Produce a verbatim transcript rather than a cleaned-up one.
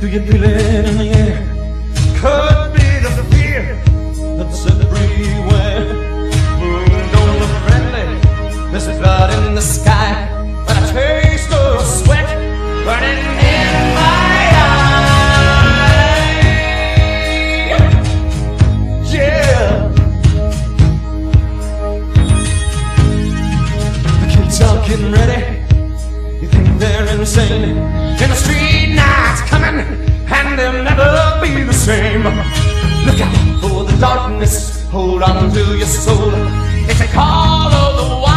you feel it in the air? Could be the fear that's everywhere. Moon don't look friendly, there's blood in the sky, but a taste of sweat burning in my eye. Yeah. The kids are getting ready. You think they're insane? In the street night's coming, and they'll never be the same. Look out for the darkness, hold on to your soul. It's a call of the